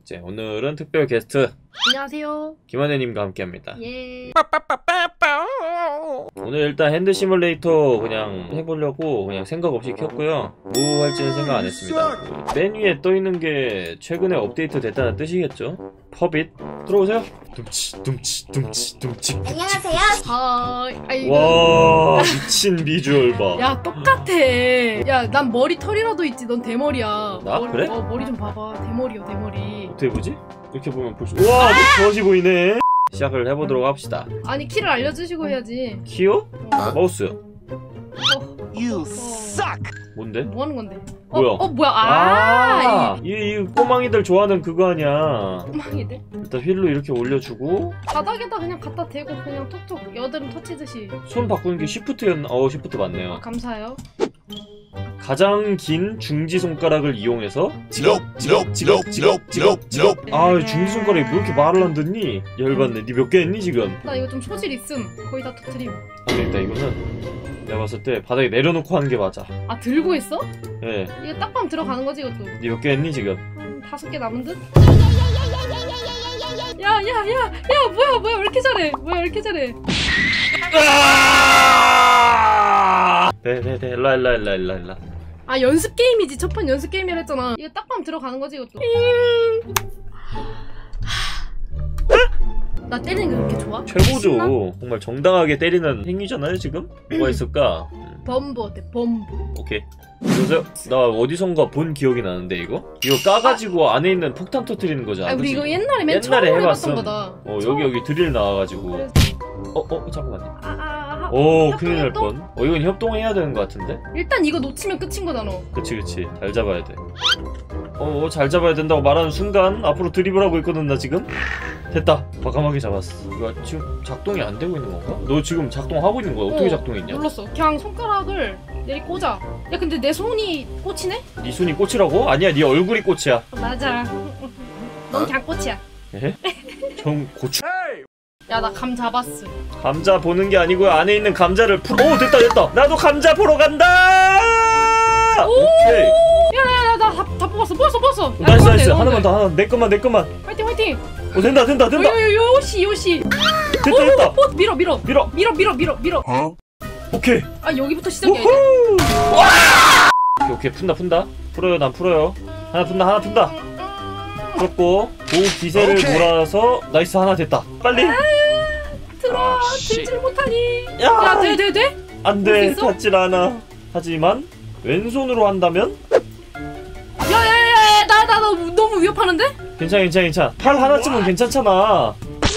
축제. 오늘은 특별 게스트 안녕하세요. 김한혜님과 함께합니다. 예. 오늘 일단 핸드 시뮬레이터 그냥 해보려고 그냥 생각 없이 켰고요. 뭐 할지는 생각 안 했습니다. 맨 위에 떠있는 게 최근에 업데이트 됐다는 뜻이겠죠? 퍼빗 들어오세요. 둠치. 안녕하세요. 아이고. 와 미친 비주얼 봐. 야 똑같아. 야 난 머리 털이라도 있지. 넌 대머리야. 나? 머리, 그래? 머리 좀 봐봐. 대머리요 대머리. 어떻게 보지? 이렇게 보면 볼수. 우와 좋아지 보이네. 시작을 해보도록 합시다. 아니 키를 알려주시고 해야지. 키요? 마우스. You suck. 뭔데? 뭐 하는 건데? 뭐야? 뭐야? 이 꼬망이들 좋아하는 그거 아니야. 꼬망이들? 일단 휠로 이렇게 올려주고 바닥에다 그냥 갖다 대고 그냥 톡톡 여드름 터치듯이. 손 바꾸는 게 쉬프트였나? 쉬프트 맞네요. 감사해요. 가장 긴 중지손가락을 이용해서 지럽. 아 중지손가락이 왜 이렇게 말을 안 듣니? 열받네. 니 몇 개 했니 지금? 나 이거 좀 소질 있음. 거의 다 터트림. 안되겠다. 이거는 내가 봤을 때 바닥에 내려놓고 하는 게 맞아. 아 들고 있어? 예. 이거 딱밤 들어가는 거지 이것도. 니 몇 개 했니 지금? 5개 남은 듯? 야 뭐야 왜 이렇게 잘해? 뭐야 왜 이렇게 잘해? 네 일라 아 연습 게임이지. 첫 판 연습 게임이라 했잖아. 이거 딱밤 들어가는 거지 이것도. 나 때리는 게 그렇게 좋아? 최고죠. 신나? 정말 정당하게 때리는 행위잖아요 지금? 뭐가 있을까? 범부 어때? 범부. 오케이. 보세요. 나 어디선가 본 기억이 나는데 이거 까가지고 안에 있는 폭탄 터뜨리는 거잖아. 아 우리 그치? 이거 옛날에 맨 처음 옛날에 해봤던 해봤음. 거다. 여기 드릴 나와가지고. 그래서- 잠깐만요. 협동, 큰일 날 협동? 뻔. 이건 협동해야 되는 것 같은데? 일단 이거 놓치면 끝인 거잖아. 그치. 잘 잡아야 돼. 잘 잡아야 된다고 말하는 순간 앞으로 드리블 하고 있거든 나 지금? 됐다. 과감하게 잡았어. 이거 지금 작동이 안 되고 있는 건가? 너 지금 작동하고 있는 거야? 어떻게 작동했냐? 눌렀어. 그냥 손가락을 내리 꽂아. 야 근데 내 손이 꽂히네? 네 손이 꽃이라고? 아니야 네 얼굴이 꽃이야. 맞아. 넌 그냥 꽃이야. 에? 고추. 야 나 감 잡았어. 감자 보는 게 아니고요. 안에 있는 감자를 됐다. 나도 감자 보러 간다. 오케이. 야야야 나 다 뽑았어. 야, 나이스. 넣으면 돼. 하나만 더. 하나. 내 것만. 화이팅. 된다. 요시. 됐다. 밀어. 오케이. 아 여기부터 시작이야 이제. 오케이. 푼다. 풀어요. 난 풀어요. 하나 푼다. 풀었고 기세를 몰아서 나이스 하나 됐다. 빨리. 들어. 들질 못하니. 야 돼? 안돼. 볼수 있어? 닿질 않아. 하지만 왼손으로 한다면 야야야 나 너무 위협하는데? 괜찮아. 팔 하나쯤은 괜찮잖아.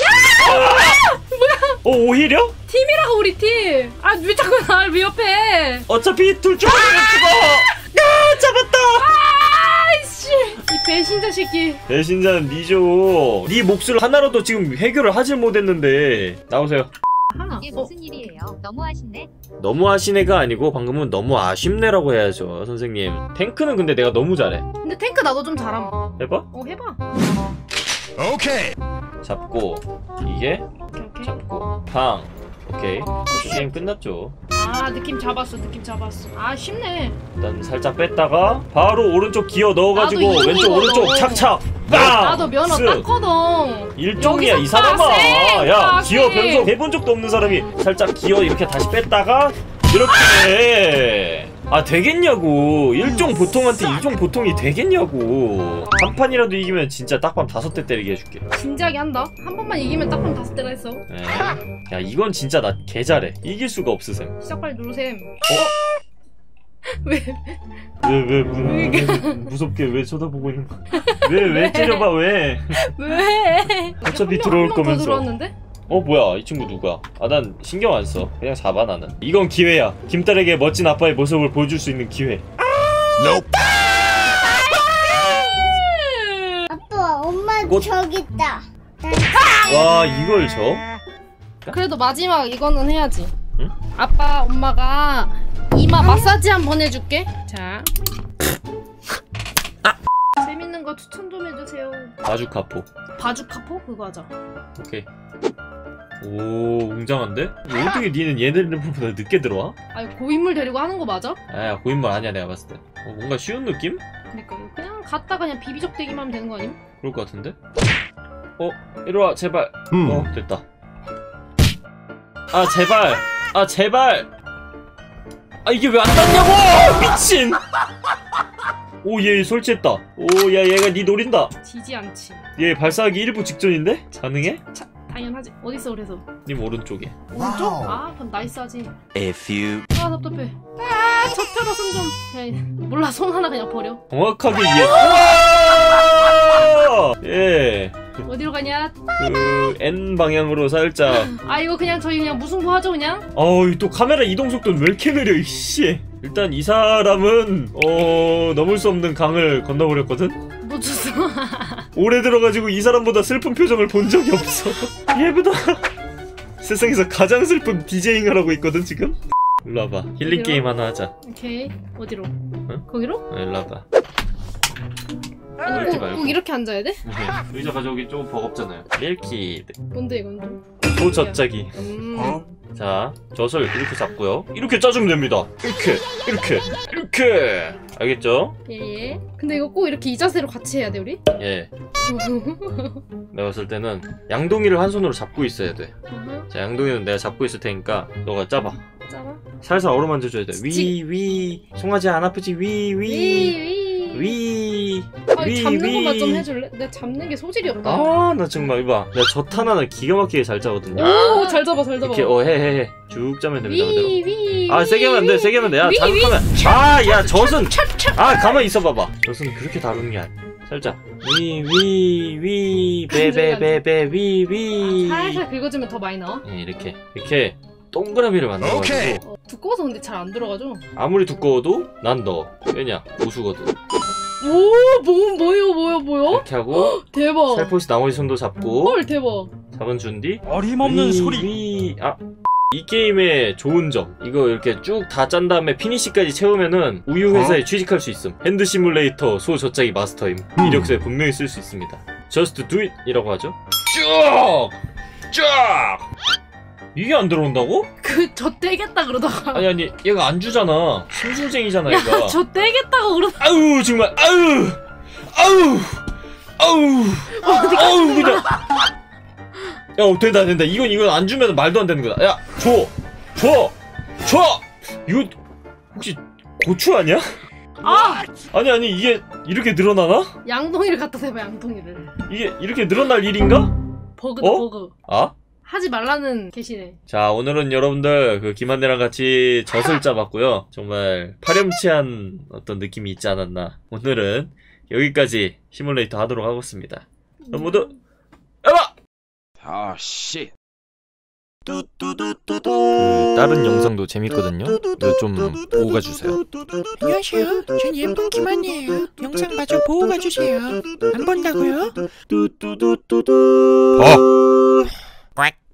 뭐야? 오히려? 팀이라고 우리 팀. 아 왜 자꾸 날 위협해? 어차피 둘 중 하나는 죽어. 잡았다. 아이씨 이 배신자 새끼. 배신자는 니죠. 니 몫을 하나로도 지금 해결을 하질 못했는데. 나오세요. 이게 무슨 일이에요? 너무하신데? 너무하시네가 아니고 방금은 너무 아쉽네라고 해야죠 선생님. 탱크는 근데 내가 너무 잘해. 근데 탱크 나도 좀 잘함. 해봐. 해봐. 오케이. 잡고 이게 오케이. 잡고 팡. 오케이. 게임 끝났죠. 아 느낌 잡았어. 아 쉽네. 일단 살짝 뺐다가 바로 오른쪽 기어 넣어가지고 나도 왼쪽 오른쪽 이거. 착착 빵! 나도 면허 쓱. 땄거든. 일종이야 이 여기서 사람아. 빠세, 야 빠세. 기어 변속 해본 적도 없는 사람이 살짝 기어 이렇게 다시 뺐다가 이렇게 되겠냐고. 일종 보통한테 이종 보통이 되겠냐고. 한 판이라도 이기면 진짜 딱밤 5대 때리게 해줄게. 진지하게 한다. 한 번만 이기면 딱밤 5대가 했어. 야 이건 진짜 나 개잘해. 이길 수가 없으셈. 시작 빨리 누르셈. 왜? 왜 무섭게 왜 쳐다보고 있는 거야? 왜 찌려봐 왜? 왜? 어차피 들어올 더 거면서. 들어왔는데? 뭐야 이 친구 누구야? 난 신경 안 써. 그냥 잡아 나는. 이건 기회야. 김딸에게 멋진 아빠의 모습을 보여줄 수 있는 기회. Nope. 아빠, 엄마 꽃. 저기 있다. 와 이걸 져? 그래도 마지막 이거는 해야지. 응? 아빠 엄마가 이마 마사지 한번 해줄게. 자. 재밌는 거 추천 좀 해주세요. 바주카포. 바주카포? 그거 하자. 오케이. 오 웅장한데? 어떻게 니는 얘네들보다 늦게 들어와? 아니 고인물 데리고 하는 거 맞아? 고인물 아니야 내가 봤을 때. 뭔가 쉬운 느낌? 그러니까 그냥 갔다 그냥 비비적대기만 하면 되는 거 아님? 그럴 것 같은데? 이리와 제발. 됐다. 아 제발. 아 제발. 아 이게 왜 안 닿냐고! 미친! 오 얘 설치했다. 오 야 얘가 니 노린다. 지지 않지. 얘 발사하기 일부 직전인데? 가능해? 당연하지. 어딨어 그래서? 님 오른쪽에. 오른쪽? 아 그럼 나이스하지. A few. 아 답답해. 아 저태로 손 좀. 그냥 몰라 손 하나 그냥 버려. 정확하게 이해. 우와! 예. 어디로 가냐? 그 N 방향으로 살짝. 아 이거 그냥 저희 그냥 무승부 하죠 그냥? 어우 또 카메라 이동 속도는 왜 이렇게 느려 이씨. 일단 이 사람은 넘을 수 없는 강을 건너버렸거든? 뭐 줬어? 오래 들어가지고 이 사람보다 슬픈 표정을 본 적이 없어. 얘보다 세상에서 가장 슬픈 디제잉을 하고 있거든 지금? 일로 와봐. 힐링 어디로? 게임 하나 하자. 오케이 어디로? 응? 거기로? 일로 와봐. 아니 그러지 꼭, 말고. 꼭 이렇게 앉아야 돼? 의자 가져오기 조금 버겁잖아요. 밀키드. 뭔데 이건? 소젖짜기. 자, 젖을 이렇게 잡고요. 이렇게 짜주면 됩니다. 이렇게. 알겠죠? 예예. 근데 이거 꼭 이렇게 이 자세로 같이 해야 돼 우리? 예. 내가 봤을 때는 양동이를 한 손으로 잡고 있어야 돼. 자, 양동이는 내가 잡고 있을 테니까 너가 짜봐. 짜봐. 살살 어루만져줘야 돼. 위. 송아지 안 아프지? 위. 아니 잡는 것만 좀 해줄래? 내가 잡는 게 소질이 없다. 아, 나 정말 이봐. 내가 젖 하나는 기가 막히게 잘 짜거든요. 오, 잘 잡아. 이렇게 해. 쭉 짜면 됩니다. 그대로. 위. 아 세게 하면 안 돼. 세게 하면 돼. 야 잘못하면 야 젖은 가만히 있어 봐봐. 젖은 그렇게 다루는 게 아니야. 살짝 위 살살 긁어주면 더 많이 나와? 예, 이렇게 동그라미를 만들어가지고 두꺼워서 근데 잘 안 들어가죠? 아무리 두꺼워도 난 너 왜냐 고수거든. 오 뭐야? 이렇게 하고 대박. 살포시 나머지 손도 잡고 헐 대박. 잡은 준 뒤 어림없는 소리. 이 게임의 좋은 점 이거 이렇게 쭉 다 짠 다음에 피니시까지 채우면은 우유 회사에 취직할 수 있음. 핸드 시뮬레이터 소젖짜기 마스터임. 이력서에 분명히 쓸 수 있습니다. Just do it 이라고 하죠. 쫙 이게 안 들어온다고? 저 떼겠다 그러다가. 아니 얘가 안 주잖아. 심술쟁이잖아 얘가. 야 저 떼겠다고 그러다가. 아우 정말 아우 그냥. 야 된다. 이건 안 주면 말도 안 되는 거다. 야 줘. 이거 혹시 고추 아니야? 아니 이게 이렇게 늘어나나? 양동이를 갖다 대봐 양동이를. 이게 이렇게 늘어날 일인가? 버그다 버그. 아? 하지 말라는 계시네. 자 오늘은 여러분들 그 김한대랑 같이 젖을 짜봤고요. 정말 파렴치한 어떤 느낌이 있지 않았나. 오늘은 여기까지 시뮬레이터 하도록 하겠습니다. 그럼 모두 야봐! Oh shit. 그 다른 영상도 재밌거든요. 이거 좀 보고 가주세요. 안녕하세요. 전 예쁜 김한이에요. 영상 마저 보고 가주세요. 안 본다고요? 어. 꽉.